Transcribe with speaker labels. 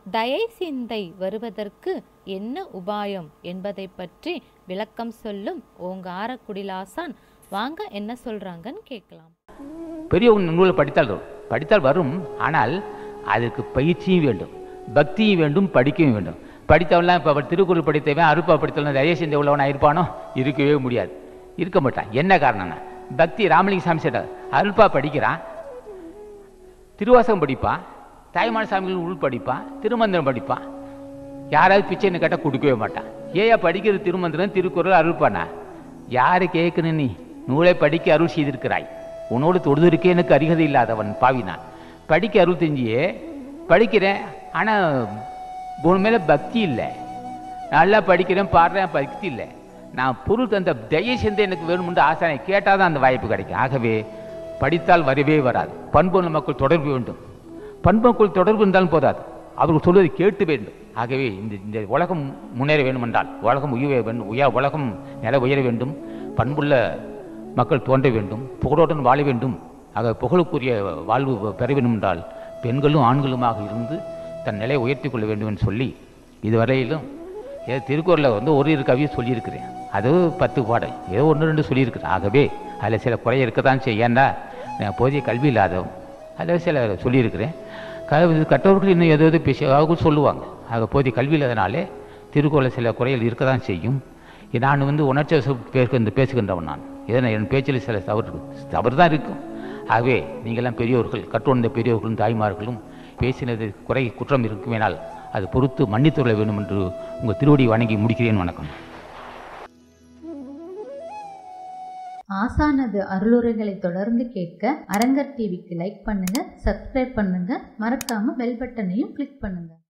Speaker 1: தயை சிந்தை வருவதற்கு என்ன உபாயம் என்பதை பற்றி விளக்கம் சொல்லும் ஓங்கார குடிலாசான் வாங்க என்ன சொல்றாங்கன்னு கேட்கலாம்.
Speaker 2: பெரியவங்க நூலை படித்தால் வரும். ஆனால் அதற்கு பயிற்சியும் வேண்டும், பக்தியும் வேண்டும், படிக்கவும் வேண்டும். படித்தவன்லாம் இப்போ திருக்குறள் படித்தவன் அருப்பா படித்தவன் தயை சிந்தை உள்ளவனா இருப்பானோ? இருக்கவே முடியாது, இருக்க மாட்டான். என்ன காரணம்னா பக்தி. ராமலிங்க சாமி சொல்றார், அருப்பா படிக்கிறான், திருவாசகம் படிப்பான், தாய்மான சாமிகள் உள் படிப்பான், திருமந்திரம் படிப்பான். யாராவது பிச்சைன்னு கேட்டால் கொடுக்கவே மாட்டான். ஏயா படிக்கிறது திருமந்திரம் திருக்குறள் அருள்பானா? யாரு கேட்கணும்? நீ நூலை படிக்க அருள் செய்திருக்கிறாய். உன்னோடு தொடுதற்கே எனக்கு அருகதை இல்லாதவன் பாவினான். படிக்க அருள் தெரிஞ்சியே படிக்கிறேன், ஆனால் உன் மேலே பக்தி இல்லை. நல்லா படிக்கிறேன் பாடுறேன், பக்தி இல்லை. நான் பொருள் தந்த தயை சிந்தை எனக்கு வேணும்னு ஆசானை கேட்டால் தான் அந்த வாய்ப்பு கிடைக்கும். ஆகவே படித்தால் வரவே வராது. பண்புள்ள மக்கள் தொடர்பு வேண்டும். பண்புக்குள் தொடர்பு இருந்தாலும் போதாது, அவர்கள் சொல்வதை கேட்டு வேண்டும். ஆகவே இந்த உலகம் முன்னேற வேண்டுமென்றால், உலகம் உயர வேண்டும், உலகம் நில உயர வேண்டும், பண்புள்ள மக்கள் தோன்ற வேண்டும், புகழுடன் வாழ வேண்டும். ஆக புகழுக்குரிய வாழ்வு பெற வேண்டும் என்றால் பெண்களும் ஆண்களுமாக இருந்து தன் நிலையை உயர்த்தி கொள்ள வேண்டும் என்று சொல்லி இதுவரையிலும் ஏதோ திருக்குறளில் ஒரு கவியை சொல்லியிருக்கிறேன். அது 10 பாடல் ஏதோ 1-2 சொல்லியிருக்கிறேன். ஆகவே அதில் சில குறை இருக்கத்தான் செய்ய. ஏன்னா போதிய கல்வி இல்லாதவன் அதில் சில சொல்லியிருக்கிறேன். கற்றவர்கள் இன்னும் ஏதோ பேச சொல்லுவாங்க. ஆக போதிய கல்வி இல்லாதனாலே திருக்குறளில் சில குறைகள் இருக்க தான் செய்யும். நான் உணர்ச்சி பேசுகின்றவன். நான் ஏன்னா என் பேச்சில் சில தவறு தான் இருக்கும். ஆகவே நீங்கள்லாம் பெரியோர்கள், கற்றுணர்ந்த பெரியோர்களும் தாய்மார்களும் பேசினது குற்றம் இருக்குமேனால் அது பொறுத்து மன்னித்துள்ள வேண்டும் என்று உங்கள் திருவடி வணங்கி முடிக்கிறேன். வணக்கம்.
Speaker 3: ஆசானது அருளுரைகளை தொடர்ந்து கேட்க அரங்கர் டிவிக்கு லைக் பண்ணுங்க, சப்ஸ்கிரைப் பண்ணுங்க, மறக்காம பெல் பட்டனையும் கிளிக் பண்ணுங்க.